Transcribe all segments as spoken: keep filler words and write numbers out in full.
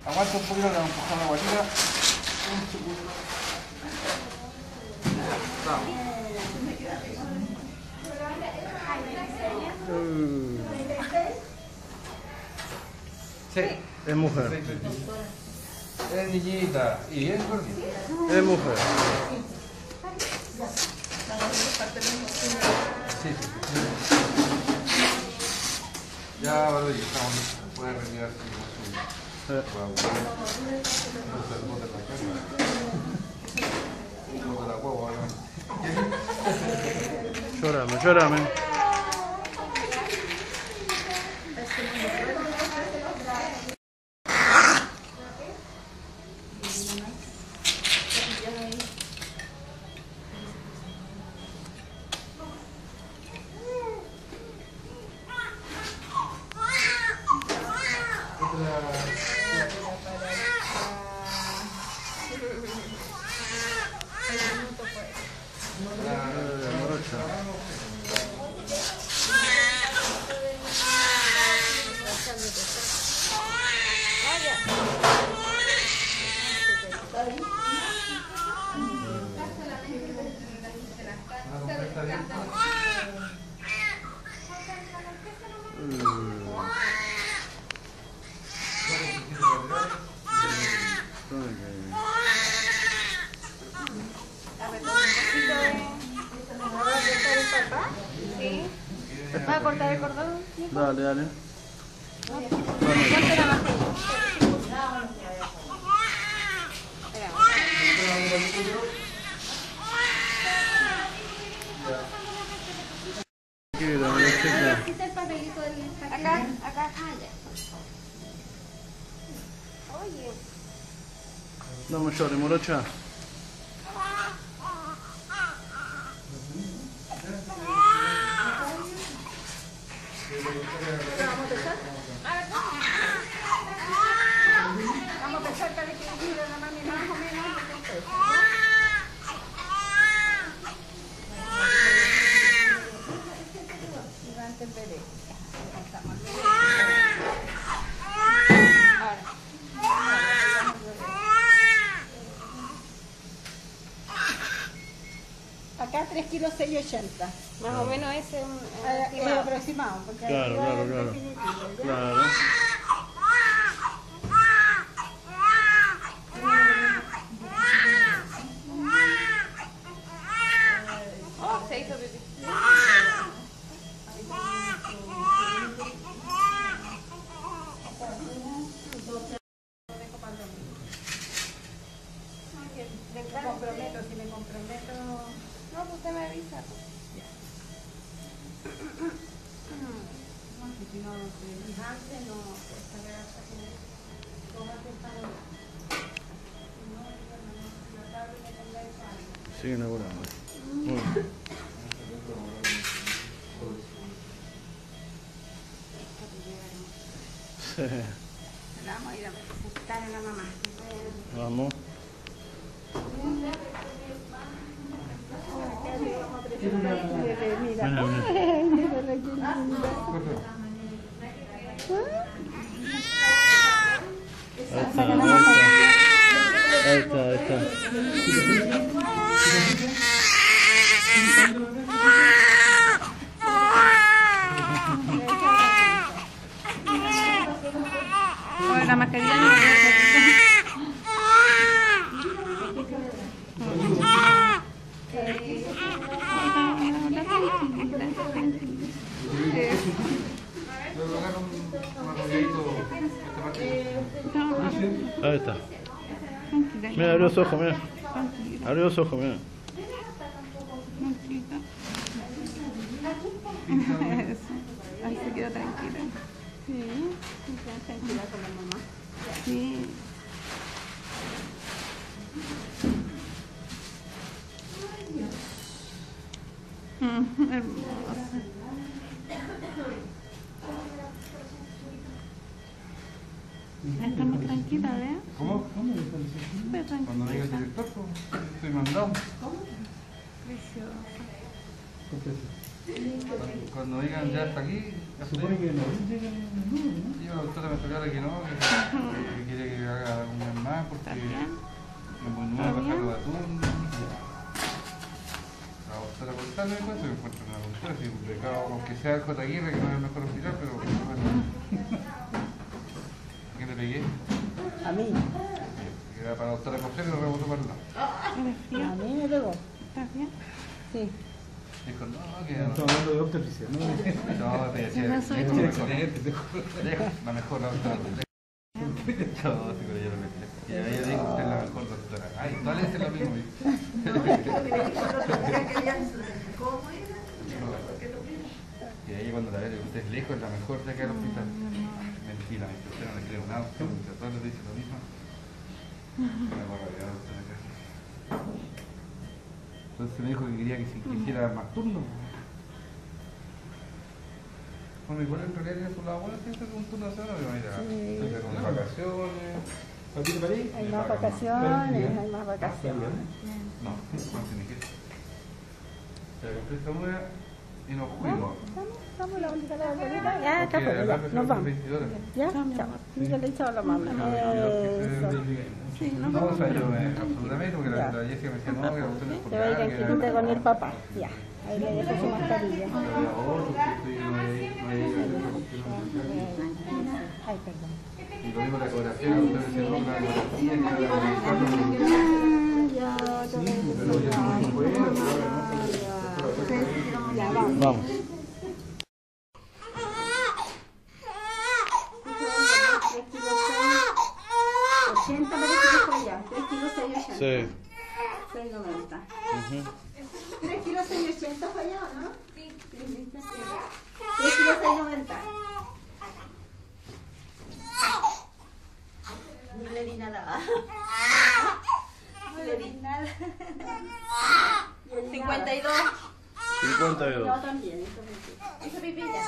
Aguanta un poquito, le vamos a empujar la guatita. Vamos. Mm. Sí. Es mujer. Es niñita y es gordita. Es mujer. Sí, sí. Ya, vale, ya estamos listos. Puede retirarse con su... Sí. Bota la huevo, Llórame, llórame. ¿Vas a cortar el cordón? Dale, dale. ¿Cuánto era más? Quita el papelito del paquete. Acá, acá. Ah, ya. Oye. No me llores, morocha. ¿Vamos a pesar? Vamos a pesar para que mire la mami más o menos lo que pesa. Levante el bebé. Ahora. Acá tres kilos seis ochenta. Más o menos ese es un Es aproximado. Porque Claro, arriba claro, es claro. definitivo, ¿ya? Claro. Oh, se hizo pipí. Me comprometo, si me comprometo. No, pues usted me avisa. Porque si no, si antes no, esta grasa que toma temprano. No, la tarde me tengáis algo. Sigue inaugurando. Muy bien. Sí. La vamos a ir a presentar a la mamá. Vamos. Mira, Mira, mira. Ahí está, ahí está. Ahí está, ahí Ahora la mascarilla no me voy a está. Ahí está. Mira, abrió los ojos, mira. Abrió los ojos, mira. Ahí se quedó tranquila. Sí, se quedó tranquila con la mamá. Sí. Mm, hermosa. Está muy tranquila, ¿eh? ¿Cómo? ¿Cómo? Súper tranquila. Cuando venga el director, estoy mandando. Preciosa. ¿Qué es eso? Cuando, cuando digan ya hasta aquí, ya estoy. Supone que no llegan en el número, ¿no? Y la doctora me aclara que no, que, que quiere que haga un mes más porque es muy nuevo bajarlo de atún. La doctora Portal me encuentro, me encuentro una doctora, si un pecado, aunque sea el J. Aguirre, que no es el mejor hospital, pero bueno. ¿A qué le pegué? A mí. Que era para la doctora José, que lo rebotó para el lado. A mí me pegó. ¿Estás bien? Sí. Dijo, no, que Estamos hablando de obstetricia, ¿no? no, te decía, No soy lejos, tú. mejor. Lejos, la mejor la doctora. No, sí, pero yo lo que y ella dijo, usted es la mejor doctora. Ay, tal vez es lo mismo. Y ahí cuando la ve, usted es lejos, es la mejor de acá del hospital. Mentira, usted no le cree un auto, a todos les dice lo mismo. Una barbaridad, doctora acá. Entonces me dijo que quería que si quisiera más turnos. Bueno, igual en realidad tiene su lado bueno, pienso que un turno de semana me va a ir a Sí. con vacaciones. ¿A ti te parece? Hay más vacaciones, hay más vacaciones. No, no tiene que ir. Se la compré esta nueva y nos fuimos. Estamos, estamos la única la bonita. Ya, acá Porque pues, la ya, tarde nos son vamos. veintidós. Ya, chao. Dígale chao a la mamá. Eso. Sí, no No, o sea, yo eh, absolutamente, porque la, Ya. la Jessica me decía, no, que la usted no es Te va a ir porque tranquilita con el papá. Ya. Ahí le dejo su mascarilla. Ay, perdón. Y lo mismo la ecografía, la doctora decía, no, la ecografía, que la ecografía. Ya, Pero yo soy muy bueno, ya, vamos. Vamos. ochenta parece que fue ya. tres kilos seis ochenta. Sí. seis noventa. Ujú. tres kilos seis ochenta fue allá, ¿no? Sí. tres kilos seis noventa. No le di nada. No le di nada. cincuenta y dos. cincuenta y Yo dos. también, eso pipí. Eso pipí ya.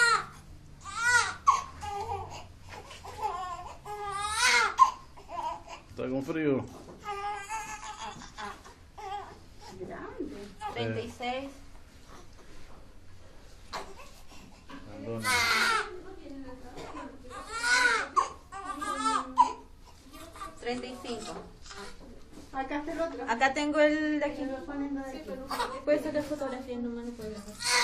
Está con frío. Grande. treinta y seis. Perdona. treinta y cinco. Acá está el otro. Acá tengo el de aquí. Lo ponen de aquí. Puedes sacar fotografías nomás, no puedes.